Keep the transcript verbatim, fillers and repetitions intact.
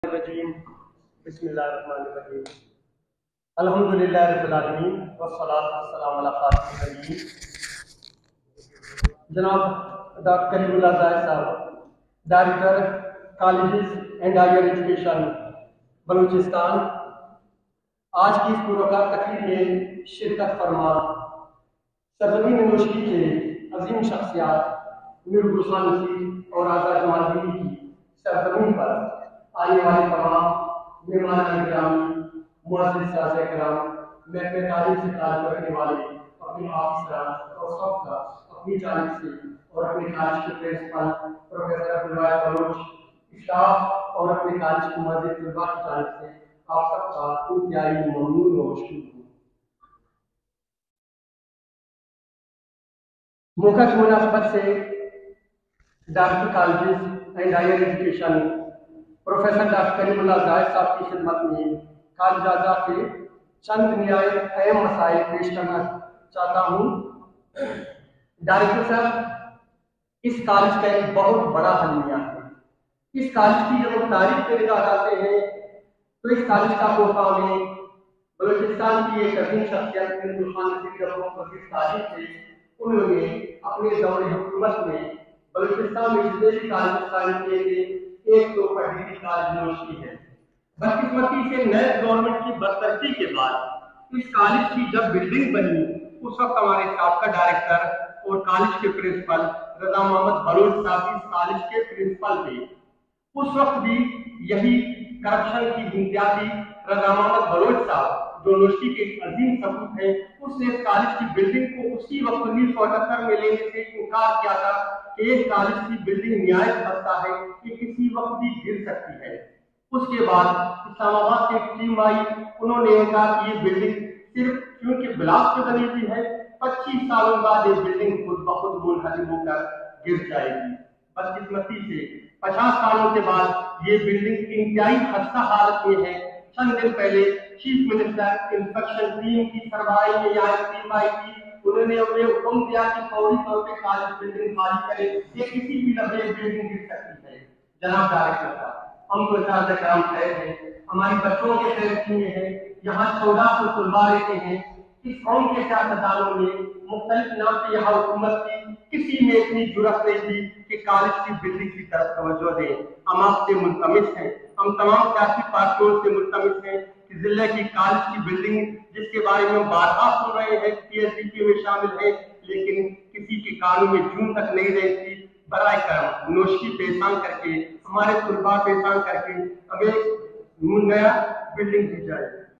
الرجیم بسم اللہ الرحمن الرحیم الحمدللہ رب العالمین والصلاۃ والسلام علی خاتم النبیین جناب doctor Karim Ullah Zahid Sahib, director colleges and higher education Balochistan, آج کی اس پروگرام تقریب میں شرکت فرما سرزمین نوشکی کے عظیم شخصیات میر گلشان نصیر اور آزاد جمال کی سرزمین پر آنے والے تمام مہمان گرامی، معزز ساتھیان کرام، محکمہ تعلیم سے تعلق رکھنے والے اپنے آفیسران اور سب کا اپنی جانب سے اور اپنے کالج کے principal professor Abdul Wahid Baloch, staff اور اپنے کالج کے معزز طلباء کی جانب سے آپ سب کا انتہائی ممنون و مشکور ہوں۔ موقع کی مناسبت سے director colleges and higher education professor doctor Karim Ullah Zahid Sahib کی خدمت میں کالج اعضاء کے چند نہایت اہم مسائل پیش کرنا چاہتا ہوں۔ ڈائریکٹر صاحب، اس کالج کا ایک بہت بڑا المیہ ہے۔ اس کالج کی جب ہم تاریخ پہ نگاہ ڈالتے ہیں تو اس کالج کا کوفہ میں بلوچستان کی ایک عظیم شخصیت میر گلشان نصیر جب وزیر تعلیم تھے، انہوں نے اپنے دور حکومت میں بلوچستان میں جتنے بھی کالج قائم کیے تھے ایک تو ڈگری کالج نوشکی ہے۔ بدقسمتی سے نئے گورنمنٹ کی برطرفی کے بعد اس کالج کی جب بلڈنگ بنی، اس وقت ہمارے سابقہ ڈائریکٹر اور کالج کے پرنسپل رضا محمد بلوچ صاحب اس کالج کے پرنسپل تھے۔ اس وقت بھی یہی کرپشن کی انتہا تھی۔ رضا محمد بلوچ صاحب جو نوشکی کے عظیم سپوت ہیں، اس نے اس کالج کی بلڈنگ کو اسی وقت انیس سو اٹھہتر میں لینے سے انکار کیا تھا کہ اس کالج کی بلڈنگ نہایت خستہ ہے، یہ کسی وقت بھی گر سکتی ہے۔ اس کے بعد اسلام آباد سے ایک ٹیم آئی، انہوں نے کہا کہ یہ بلڈنگ صرف کیونکہ بلاک سے بنی ہوئی ہے، پچیس سالوں بعد یہ بلڈنگ خود بخود منہدم ہو کر گر جائے گی۔ بدقسمتی سے پچاس سالوں کے بعد یہ بلڈنگ انتہائی خستہ حالت میں ہے۔ چند دن پہلے چیف منسٹر انسپیکشن ٹیم کی سربراہی میں یہاں ایک ٹیم آئی تھی، انہوں نے انہیں حکم دیا کہ فوری طور پہ کالج بلڈنگ خالی کرے، یہ کسی بھی لمحے بلڈنگ گر سکتی ہے۔ جناب ڈائریکٹر صاحب، ہم کو اساتذہ کرام خیر ہیں، ہماری بچوں کے خیر میں ہے، یہاں چودہ سو طلباء رہتے ہیں۔ اس قوم کے سیاستدانوں نے مختلف نام سے یہاں حکومت کی، کسی میں اتنی جرأت نہیں تھی کہ کالج کی بلڈنگ کی طرف توجہ دیں۔ ہم آپ سے ملتمس ہیں، ہم تمام سیاسی پارٹیوں سے ملتمس ہیں کہ ضلع کی کالج کی بلڈنگ جس کے بارے میں ہم بارہا سن رہے ہیں پی ایس ڈی پی میں شامل ہے، لیکن کسی کے کانوں میں جون تک نہیں رہی تھی، برائے کرم نوشکی پیشان کر کے، ہمارے طلباء پیشان کر کے ہمیں نیا بلڈنگ دی جائے۔